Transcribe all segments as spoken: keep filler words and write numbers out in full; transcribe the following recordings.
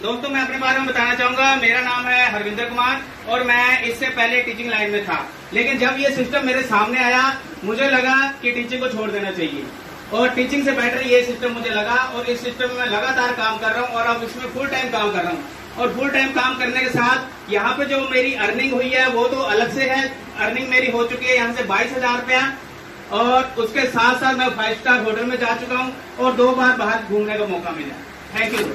दोस्तों मैं अपने बारे में बताना चाहूंगा। मेरा नाम है हरविंदर कुमार और मैं इससे पहले टीचिंग लाइन में था, लेकिन जब ये सिस्टम मेरे सामने आया मुझे लगा कि टीचिंग को छोड़ देना चाहिए और टीचिंग से बेटर ये सिस्टम मुझे लगा और इस सिस्टम में मैं लगातार काम कर रहा हूँ और अब इसमें फुल टाइम काम कर रहा हूँ। और फुल टाइम काम करने के साथ यहाँ पे जो मेरी अर्निंग हुई है वो तो अलग से है। अर्निंग मेरी हो चुकी है यहाँ से बाईस हजार रुपया और उसके साथ साथ मैं फाइव स्टार होटल में जा चुका हूँ और दो बार बाहर घूमने का मौका मिला। Thank you.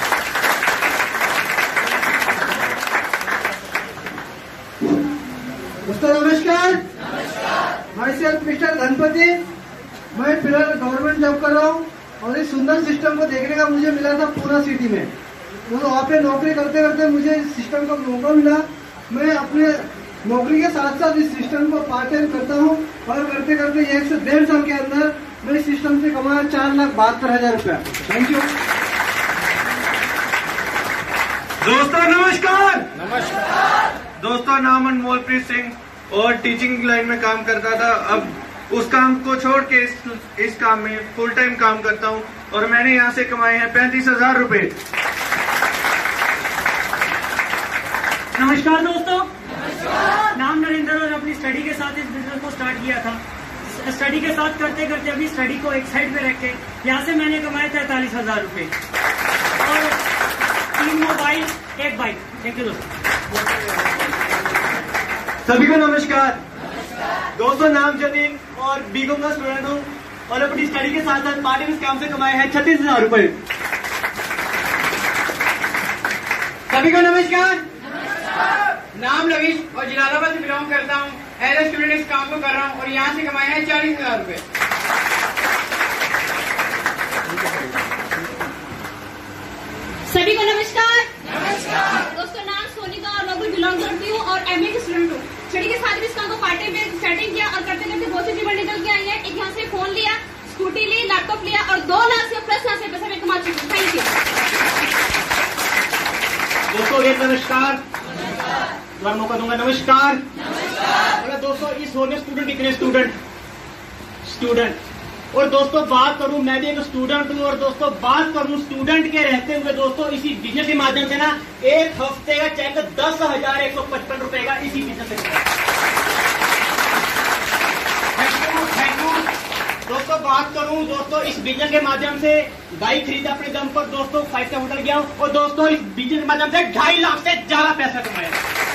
दोस्तों नमस्कार। Myself mister Ganpati. मैं फिलहाल गवर्नमेंट जॉब कर रहा हूँ और इस सुंदर सिस्टम को देखने का मुझे मिला था पूना सिटी में। तो वहाँ पे नौकरी करते करते मुझे इस सिस्टम का मौका मिला। मैं अपने नौकरी के साथ साथ इस सिस्टम को पार्ट टाइम करता हूँ और करते करते एक से डेढ़ साल के अंदर मैं इस सिस्टम से कमाया चार लाख बहत्तर हजार रुपया। Thank you. दोस्तों नमस्कार। नमस्कार दोस्तों, नाम अनमोलप्रीत सिंह और टीचिंग लाइन में काम करता था। अब उस काम को छोड़ के इस, इस काम में फुल टाइम काम करता हूँ और मैंने यहाँ से कमाए हैं पैंतीस हजार रुपए। नमस्कार दोस्तों। नमस्कार। नाम नरेंद्र और अपनी स्टडी के साथ इस बिजनेस को स्टार्ट किया था। स्टडी के साथ करते करते अपनी स्टडी को एक साइड पे रख के यहाँ से मैंने कमाए तैतालीस हजार रुपए और तीन मोबाइल एक बाइक। थैंक यू दोस्तों। सभी को नमस्कार। दोस्तों नाम जतीन और बीकॉम का स्टूडेंट हूँ और अपनी स्टडी के साथ साथ पार्ट टाइम इस काम से कमाए हैं छत्तीस हजार रुपए। सभी को नमस्कार। नाम लवीश और जलालाबाद से बिलोंग करता हूँ। एज ए स्टूडेंट इस काम को कर रहा हूँ और यहाँ से कमाए हैं चालीस हजार रुपए। सभी को नमस्कार। नमस्कार दोस्तों, नाम सोनिका और मैं बिलोंग करती हूँ और एमए की स्टूडेंट हूँ। स्टडी के साथ भी इस काम को पार्ट टाइम में सेटिंग किया और करते करते बहुत सी चीजें निकल के आई है। एक यहाँ से फोन लिया, स्कूटी ली, लैपटॉप लिया और दो लाख से प्लस लाख से पैसे मैं कमा चुकी हूँ। Thank you. दोस्तों एक नमस्कार, बार मौका दूंगा। नमस्कार। नमस्कार दोस्तों, इस होने स्टूडेंट इतने स्टूडेंट स्टूडेंट और दोस्तों बात करूं, मैं भी एक स्टूडेंट हूं और दोस्तों बात करूं स्टूडेंट के रहते हुए दोस्तों इसी बिजनेस के माध्यम से ना एक हफ्ते का चेक दस हजार एक सौ पचपन रुपए का इसी बिजनेस से। थैंक यू दोस्तों। बात करूं दोस्तों इस बिजनेस के माध्यम से बाइक खरीदा अपने दम पर दोस्तों, फाइव स्टार होटल गया और दोस्तों इस बिजनेस के माध्यम से ढाई लाख से ज्यादा पैसा कमाया।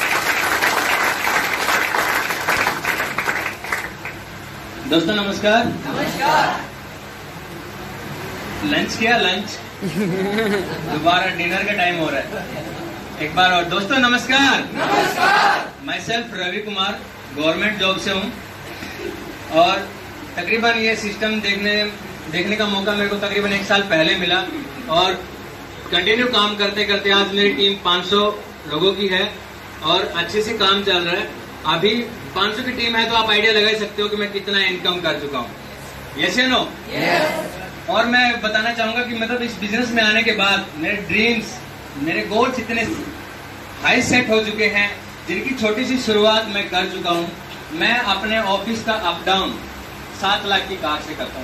दोस्तों नमस्कार। नमस्कार। लंच किया? लंच दोबारा डिनर का टाइम हो रहा है। एक बार और दोस्तों नमस्कार। नमस्कार। मैं self Ravi Kumar government job से हूँ और तकरीबन ये सिस्टम देखने देखने का मौका मेरे को तकरीबन एक साल पहले मिला और कंटिन्यू काम करते करते आज मेरी टीम पाँच सौ लोगों की है और अच्छे से काम चल रहा है। अभी पाँच सौ की टीम है तो आप आइडिया लगा सकते हो कि मैं कितना इनकम कर चुका हूँ। यस या नो? यस। और मैं बताना चाहूंगा कि मतलब इस बिजनेस में आने के बाद मेरे ड्रीम्स, मेरे गोल्स इतने हाई सेट हो चुके हैं जिनकी छोटी सी शुरुआत मैं कर चुका हूँ। मैं अपने ऑफिस का अप डाउन सात लाख की कार से करता हूँ।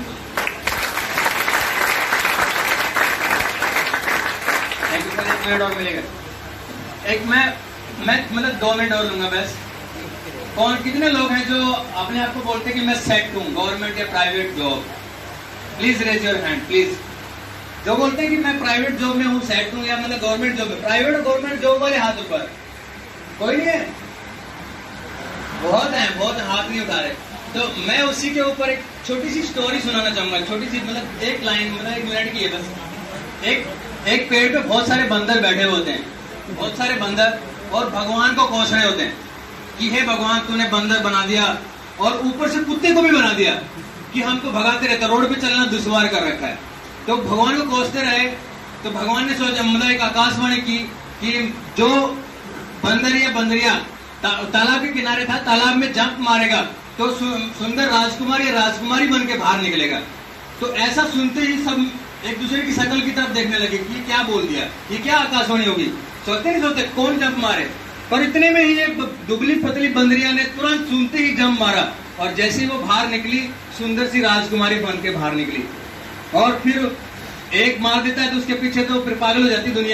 एक मिनट और मिलेगा। एक मैं मैं मतलब दो मिनट और लूंगा बस। कौन कितने लोग हैं जो अपने आप को बोलते हैं कि मैं सेट हूँ गवर्नमेंट या private job? Please raise your hand please. जो बोलते हैं कि मैं प्राइवेट जॉब में हूँ, सेट हूँ या मतलब गवर्नमेंट जॉब में, प्राइवेट और गवर्नमेंट जॉब वाले हाथ ऊपर। कोई नहीं है? बहुत है, बहुत हाथ नहीं उठा रहे। तो मैं उसी के ऊपर एक छोटी सी स्टोरी सुनाना चाहूंगा। छोटी सी मतलब एक लाइन, मतलब एक मिनट की है बस। एक एक पेड़ पे बहुत सारे बंदर बैठे होते हैं, बहुत सारे बंदर, और भगवान को कोस रहे होते हैं कि हे भगवान तूने बंदर बना दिया और ऊपर से कुत्ते को भी बना दिया कि हमको भगाते रहता, रोड पे चलना दुश्वार कर रखा है। तो भगवान को कोसते रहे तो भगवान ने सोचा, मतलब एक आकाशवाणी की कि जो बंदर या बंदरिया ता, तालाब के किनारे था, तालाब में जंप मारेगा तो सु, सुंदर राजकुमार या राजकुमारी बन के बाहर निकलेगा। तो ऐसा सुनते ही सब एक दूसरे की शक्ल की तरफ देखने लगे कि ये क्या बोल दिया, ये क्या आकाशवाणी होगी। सोचते नहीं सोचते कौन जंप मारे, पर इतने में ही एक दुबली पतली बंदरिया ने तुरंत सुनते ही जंप मारा और जैसे ही वो बाहर निकली, सुंदर सी राजकुमारी बन के बाहर निकली। और फिर एक मार देता है तो उसके पीछे तो फिर पागल हो जाती दुनिया।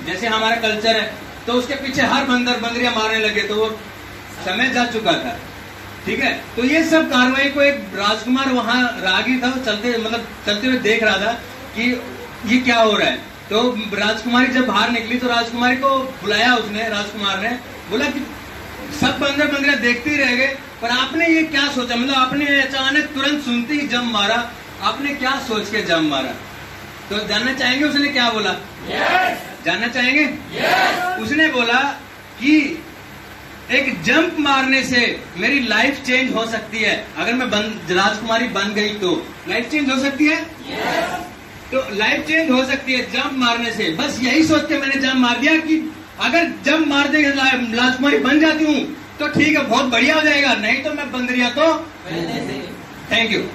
जैसे हमारा कल्चर है, तो उसके पीछे हर बंदर बंदरिया मारने लगे तो वो समय जा चुका था। ठीक है, तो ये सब कार्रवाई को एक राजकुमार वहां रागी था, वो चलते मतलब चलते हुए देख रहा था कि ये क्या हो रहा है। तो राजकुमारी जब बाहर निकली तो राजकुमारी को बुलाया उसने, राजकुमार ने बोला कि सब बंदर बंदरिया देखते ही रह गए, पर आपने ये क्या सोचा, मतलब आपने अचानक तुरंत सुनते ही जम मारा, आपने क्या सोच के जम मारा? तो जानना चाहेंगे उसने क्या बोला? yes! जानना चाहेंगे? yes! उसने बोला कि एक जंप मारने से मेरी लाइफ चेंज हो सकती है, अगर मैं बन, राजकुमारी बन गई तो लाइफ चेंज हो सकती है। yes! तो लाइफ चेंज हो सकती है जंप मारने से। बस यही सोच के मैंने जंप मार दिया कि अगर जंप मार दे राजकुमारी बन जाती हूँ तो ठीक है, बहुत बढ़िया हो जाएगा, नहीं तो मैं बंदरिया तो। थैंक यू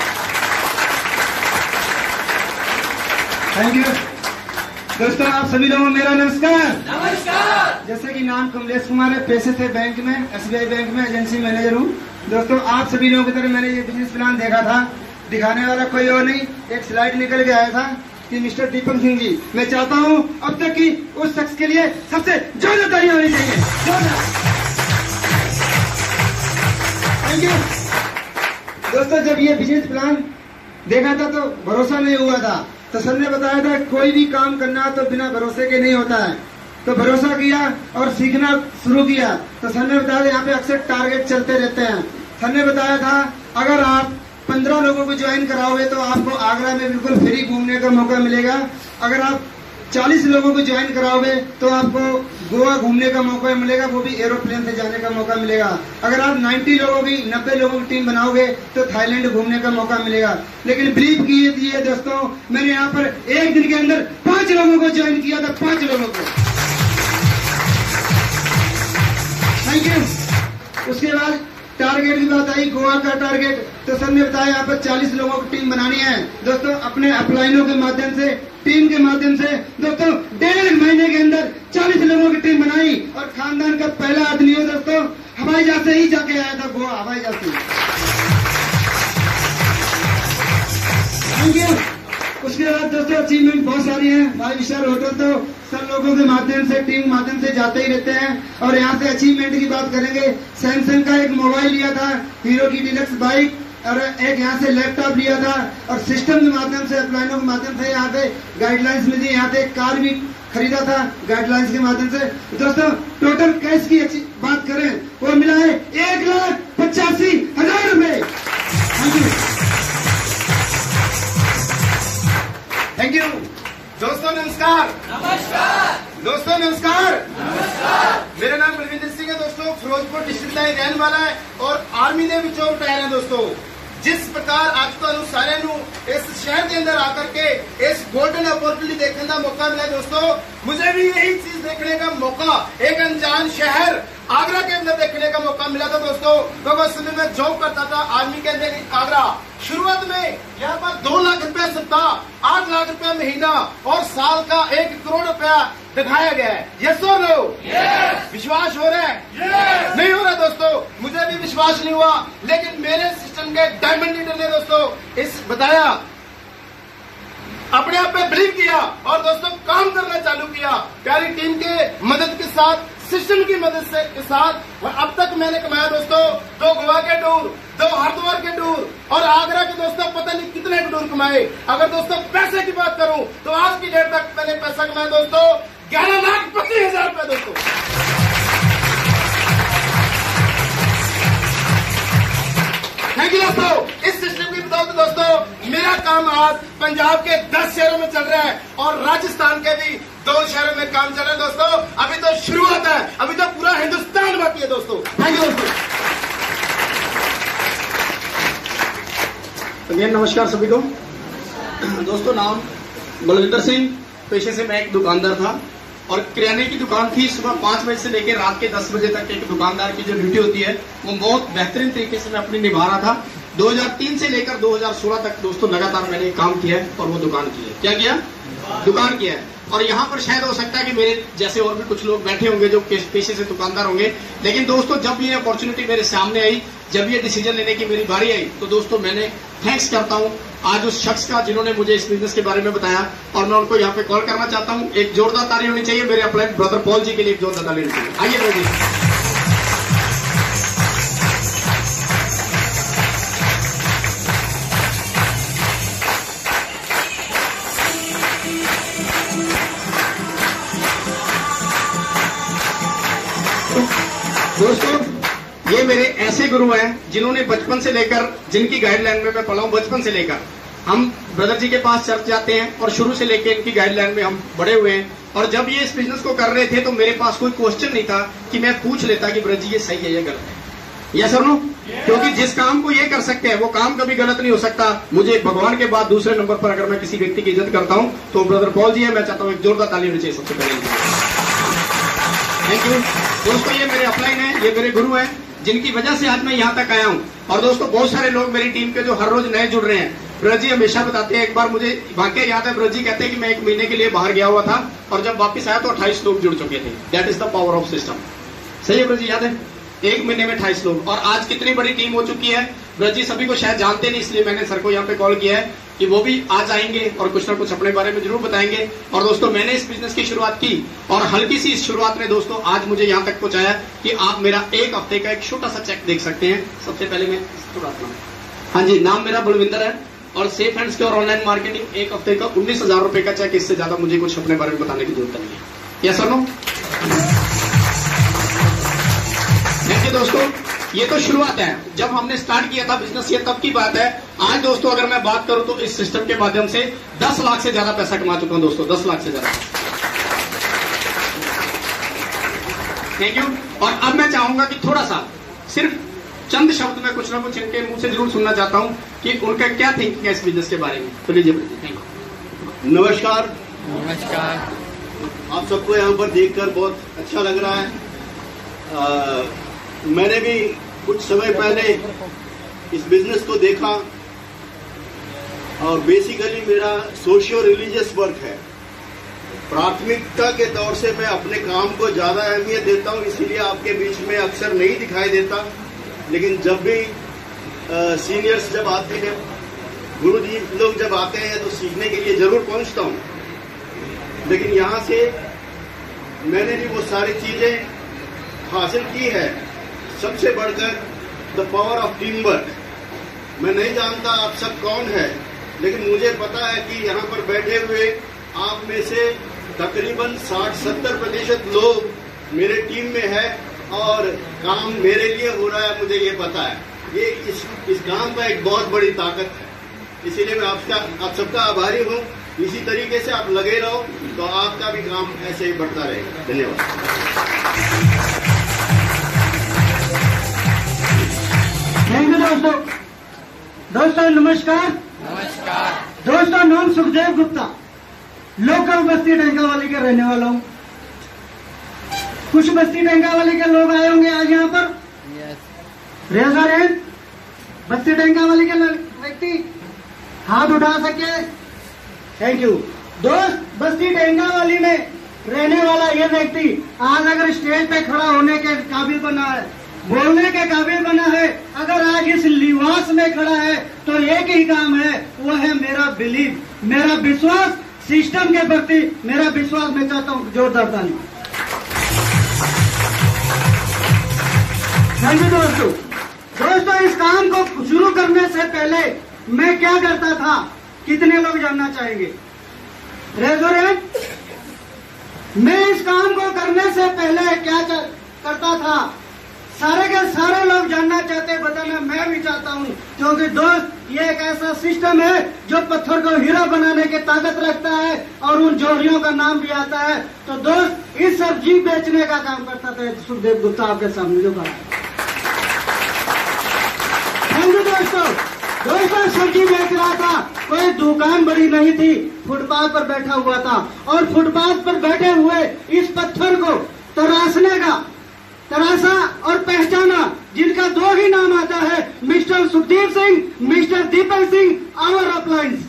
थैंक यू दोस्तों, आप सभी लोगों को मेरा नमस्कार। नमस्कार। जैसे कि नाम कमलेश कुमार है, पैसे थे बैंक में, एसबीआई बैंक में एजेंसी मैनेजर हूँ। दोस्तों आप सभी लोगों की तरह मैंने ये बिजनेस प्लान देखा था, दिखाने वाला कोई और नहीं, एक स्लाइड निकल के आया था कि मिस्टर दीपक सिंह जी, मैं चाहता हूँ अब तक की उस शख्स के लिए सबसे जोरदार तालियां होनी चाहिए। थैंक यू दोस्तों, जब ये बिजनेस प्लान देखा था तो भरोसा नहीं हुआ था, तो सर ने बताया था कोई भी काम करना तो बिना भरोसे के नहीं होता है। तो भरोसा किया और सीखना शुरू किया। तो सर ने बताया यहाँ पे अक्सर टारगेट चलते रहते हैं। सर ने बताया था अगर आप पंद्रह लोगों को ज्वाइन कराओगे तो आपको आगरा में बिल्कुल फ्री घूमने का मौका मिलेगा। अगर आप चालीस लोगों को ज्वाइन कराओगे तो आपको गोवा घूमने का मौका मिलेगा, वो भी एरोप्लेन से जाने का मौका मिलेगा। अगर आप नब्बे लोगों की नब्बे लोगों की टीम बनाओगे तो थाईलैंड घूमने का मौका मिलेगा। लेकिन बिलीव कीजिए दोस्तों, मैंने यहाँ पर एक दिन के अंदर पांच लोगों को ज्वाइन किया था, पांच लोगों को। Thank you. उसके बाद टारगेट की बात आई, गोवा का टारगेट। तो सर ने बताया यहाँ पर चालीस लोगों की टीम बनानी है। दोस्तों अपने अपलाइनों के माध्यम से, टीम के माध्यम से दोस्तों डेढ़ महीने के अंदर चालीस लोगों की टीम बनाई और खानदान का पहला आदमी हो दोस्तों, हवाई जहाज से ही जाके आया था गोवा, हवाई जहाज से। Thank you. उसके बाद दोस्तों अचीवमेंट बहुत सारी है। फाइव स्टार होटल तो सब लोगों के माध्यम से, टीम के माध्यम से जाते ही रहते हैं। और यहाँ से अचीवमेंट की बात करेंगे, सैमसंग का एक मोबाइल लिया था, हीरो की डिलक्स बाइक, और एक यहाँ से लैपटॉप लिया था। और सिस्टम के माध्यम से, अपलाइनों के माध्यम से यहाँ पे गाइडलाइंस मिली। यहाँ पे एक कार भी खरीदा था गाइडलाइंस के माध्यम से। दोस्तों टोटल कैश की बात करें, वो मिला है एक लाख पचासी हजार रुपए। थैंक यू थैंक यू दोस्तों नमस्कार। नमस्कार दोस्तों नमस्कार। नमस्कार। मेरा नाम बलविंदर सिंह है दोस्तों, फिरोजपुर डिस्ट्रिक्ट का रहने वाला है और आर्मी ने भी चौक टायर है दोस्तों। जिस प्रकार आज तुहानू सारे नू इस शहर के अंदर आकर के इस गोल्डन अपॉर्चुनिटी देखने का मौका मिला दोस्तों, मुझे भी यही चीज देखने का मौका एक अनजान शहर आगरा के अंदर देखने का मौका मिला था दोस्तों। क्योंकि उस समय मैं जॉब करता था आर्मी के अंदर आगरा। शुरुआत में यहाँ पर दो लाख रुपया सप्ताह, आठ लाख रुपया महीना और साल का एक करोड़ रुपया दिखाया गया है। यस और नो? यस। विश्वास हो रहा है? यस। नहीं हो रहा दोस्तों, मुझे भी विश्वास नहीं हुआ, लेकिन मेरे सिस्टम के डायमंड लीडर ने दोस्तों इस बताया, अपने आप पे बिलीव किया और दोस्तों काम करना चालू किया। प्यारी टीम के मदद के साथ, सिस्टम की मदद से के साथ, और अब तक मैंने कमाया दोस्तों दो गोवा के टूर, दो हरिद्वार के टूर और आगरा के दोस्तों पता नहीं कितने टूर कमाए। अगर दोस्तों पैसे की बात करूं तो आज की डेट तक मैंने पैसा कमाया दोस्तों ग्यारह लाख पच्चीस हजार रुपए दोस्तों। थैंक यू दोस्तों। इस सिस्टम की बदौलत दोस्तों मेरा काम आज पंजाब के दस शहरों में चल रहा है और राजस्थान के भी दो शहरों में काम चल रहा है दोस्तों। अभी तो शुरुआत है, अभी तो पूरा हिंदुस्तान बाकी है दोस्तों। थैंक यू दोस्तों। अगेन नमस्कार सभी को। दोस्तों नाम बलविंदर सिंह, पेशे से मैं एक दुकानदार था और किराने की दुकान थी। सुबह पांच बजे से लेकर रात के दस बजे तक एक दुकानदार की जो ड्यूटी होती है वो बहुत बेहतरीन तरीके से मैं अपनी निभा रहा था। दो हज़ार तीन से लेकर दो हज़ार सोलह तक दोस्तों लगातार मैंने काम किया है और वो दुकान की है। क्या किया? दुकान किया है। और यहाँ पर शायद हो सकता है कि मेरे जैसे और भी कुछ लोग बैठे होंगे जो पेशे से दुकानदार होंगे, लेकिन दोस्तों जब ये अपॉर्चुनिटी मेरे सामने आई, जब ये डिसीजन लेने की मेरी बारी आई, तो दोस्तों मैंने थैंक्स करता हूँ आज उस शख्स का जिन्होंने मुझे इस बिजनेस के बारे में बताया, और मैं उनको यहाँ पे कॉल करना चाहता हूँ। एक जोरदार ताली होनी चाहिए मेरे अपलाइन ब्रदर पॉल जी के लिए, एक जोरदार ताली होनी चाहिए। आइए ब्रदर जी। दोस्तों, ये मेरे ऐसे गुरु हैं जिन्होंने बचपन से लेकर, जिनकी गाइडलाइन में मैं पढ़ा हूँ बचपन से लेकर। हम ब्रदर जी के पास चर्च जाते हैं और शुरू से लेकर इनकी गाइडलाइन में हम बड़े हुए हैं। और जब ये इस बिजनेस को कर रहे थे तो मेरे पास कोई क्वेश्चन नहीं था कि मैं पूछ लेता कि ब्रदर जी ये सही है या गलत है, यस और नो। क्योंकि जिस काम को ये कर सकते हैं वो काम कभी गलत नहीं हो सकता। मुझे भगवान के बाद दूसरे नंबर पर अगर मैं किसी व्यक्ति की इज्जत करता हूँ तो ब्रदर पॉल जी है। मैं चाहता हूँ एक जोरदार ताली होनी चाहिए सबसे पहले। थैंक यू दोस्तों, ये मेरे अपलाइन है, ये मेरे गुरु हैं जिनकी वजह से आज मैं यहाँ तक आया हूँ। और दोस्तों, बहुत सारे लोग मेरी टीम के जो हर रोज नए जुड़ रहे हैं, ब्रज जी हमेशा बताते हैं, एक बार मुझे वाकई याद है, ब्रज जी कहते हैं कि मैं एक महीने के लिए बाहर गया हुआ था और जब वापस आया तो अट्ठाईस लोग जुड़ चुके थे। That is the power of system. सही है ब्रज जी, याद है? एक महीने में अट्ठाईस लोग, और आज कितनी बड़ी टीम हो चुकी है। ब्रज जी सभी को शायद जानते नहीं, इसलिए मैंने सर को यहाँ पे कॉल किया है कि वो भी आज आएंगे और कुछ ना कुछ अपने बारे में जरूर बताएंगे। और दोस्तों, मैंने इस बिजनेस की शुरुआत की और हल्की सी इस शुरुआत ने दोस्तों आज मुझे यहाँ तक पहुंचाया कि आप मेरा एक हफ्ते का एक छोटा सा चेक देख सकते हैं। सबसे पहले मैं थोड़ा, हाँ जी, नाम मेरा बलविंदर है और सेफ हैंड्स के और ऑनलाइन मार्केटिंग एक हफ्ते का उन्नीस हजार रुपए का चेक। इससे ज्यादा मुझे कुछ अपने बारे में बताने की जरूरत नहीं है, यस और नो। देखिए दोस्तों, ये तो शुरुआत है। जब हमने स्टार्ट किया था बिजनेस, ये तब की बात है। आज दोस्तों अगर मैं बात करूं तो इस सिस्टम के माध्यम से दस लाख से ज्यादा पैसा कमा चुका हूं दोस्तों, दस लाख से ज्यादा। Thank you. और अब मैं चाहूंगा कि थोड़ा सा, सिर्फ चंद शब्द में कुछ ना कुछ इनके मुंह से जरूर सुनना चाहता हूं कि उनका क्या थिंकिंग है इस बिजनेस के बारे में। तो लीजिए। Thank you. नमस्कार। नमस्कार। आप सबको यहाँ पर देखकर बहुत अच्छा लग रहा है। आ, मैंने भी कुछ समय पहले इस बिजनेस को देखा और बेसिकली मेरा सोशियो रिलीजियस वर्क है। प्राथमिकता के तौर से मैं अपने काम को ज्यादा अहमियत देता हूँ, इसीलिए आपके बीच में अक्सर नहीं दिखाई देता। लेकिन जब भी सीनियर्स जब आते हैं, गुरुजी लोग जब आते हैं तो सीखने के लिए जरूर पहुंचता हूँ। लेकिन यहाँ से मैंने भी वो सारी चीजें हासिल की है। सबसे बढ़कर the power of team work. मैं नहीं जानता आप सब कौन है, लेकिन मुझे पता है कि यहाँ पर बैठे हुए आप में से तकरीबन साठ सत्तर प्रतिशत लोग मेरे टीम में है और काम मेरे लिए हो रहा है, मुझे ये पता है। ये इस इस काम का एक बहुत बड़ी ताकत है। इसीलिए मैं आपका आप सबका आभारी हूँ। इसी तरीके से आप लगे रहो तो आपका भी काम ऐसे ही बढ़ता रहेगा। धन्यवाद। थैंक यू दोस्तों। दोस्तों नमस्कार। नमस्कार दोस्तों, नाम सुखदेव गुप्ता, लोकल बस्ती टंकावाली के रहने वाला हूँ। कुछ बस्ती टंकावाली के लोग आए होंगे आज यहाँ पर। रेज और हैंड। बस्ती टंकावाली के व्यक्ति हाथ उठा सके। Thank you. दोस्त, बस्ती टंकावाली में रहने वाला ये व्यक्ति आज अगर स्टेज पे खड़ा होने के काबिल बना है, बोलने के काबिल बना है, अगर आज इस लिबास में खड़ा है तो एक ही काम है, वो है मेरा बिलीव, मेरा विश्वास। सिस्टम के प्रति मेरा विश्वास मैं चाहता हूँ जोरदार ताली। थैंक यू दोस्तों। दोस्तों, इस काम को शुरू करने से पहले मैं क्या करता था, कितने लोग जानना चाहेंगे? रेजोरेंट। मैं इस काम को करने से पहले क्या करता था, सारे के सारे लोग जानना चाहते, बताना मैं भी चाहता हूँ। क्योंकि दोस्त, ये एक ऐसा सिस्टम है जो पत्थर को हीरा बनाने की ताकत रखता है और उन जोड़ियों का नाम भी आता है। तो दोस्त, इस सब्जी बेचने का काम करता था सुखदेव गुप्ता आपके सामने जो कहा। थैंक यू दोस्तों। दोस्तों, सब्जी बेच रहा था, कोई दुकान बड़ी नहीं थी, फुटपाथ पर बैठा हुआ था और फुटपाथ पर बैठे हुए इस पत्थर को तराशने का तराशा और पहचाना, जिनका दो ही नाम आता है, mister Sukhdev Singh, mister Deepak Singh, our appliance.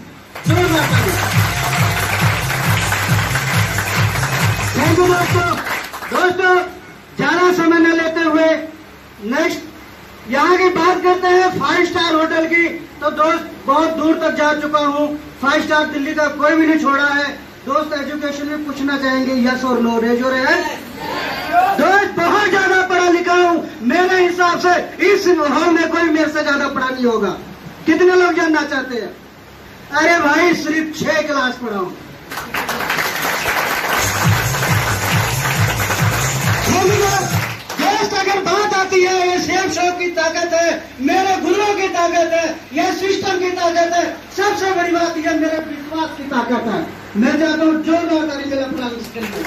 Thank you दोस्तों। दोस्तों, ज्यादा समय न लेते हुए नेक्स्ट यहाँ की बात करते हैं फाइव स्टार होटल की, तो दोस्त बहुत दूर तक जा चुका हूँ। फाइव स्टार दिल्ली का कोई भी नहीं छोड़ा है। दोस्त एजुकेशन में पूछना चाहेंगे यस और नो, रेज हो रहे हैं। दोस्त बहुत ज्यादा पढ़ा लिखा हूँ, मेरे हिसाब से इस हॉल में कोई मेरे से ज्यादा पढ़ा नहीं होगा। कितने लोग जानना चाहते हैं? अरे भाई सिर्फ छह क्लास पढ़ा हूँ। दोस्त अगर बात आती है ये सेम शॉप की ताकत है, मेरे गुरुओं की ताकत है, यह सिस्टम की ताकत है, सबसे बड़ी बात यह मेरे विश्वास की ताकत है। मैं चाहता हूँ जोरदार ताली मेरा प्लान इसके लिए।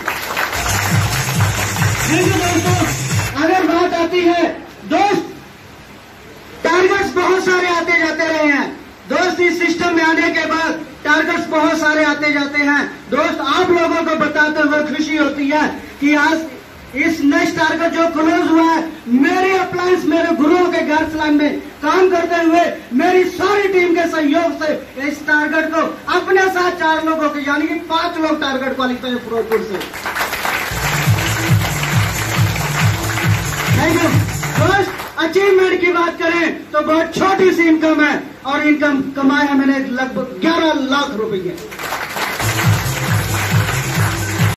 दोस्तों अगर बात आती है, दोस्त टारगेट्स बहुत सारे आते जाते रहे हैं। दोस्त इस सिस्टम में आने के बाद टारगेट्स बहुत सारे आते जाते हैं। दोस्त आप लोगों को बताते हुए खुशी होती है कि आज इस नेक्स्ट टारगेट जो क्लोज हुआ है, मेरे अप्लायंस मेरे गुरुओं के गाइडलाइन में काम करते हुए मेरी सारी टीम के सहयोग से इस टारगेट को अपने साथ चार लोगों के यानी कि पांच लोग टारगेट क्वालिफाई है फिरोजपुर से। Thank you. दोस्त अचीवमेंट की बात करें तो बहुत छोटी सी इनकम है और इनकम कमाया मैंने लगभग ग्यारह लाख रुपए।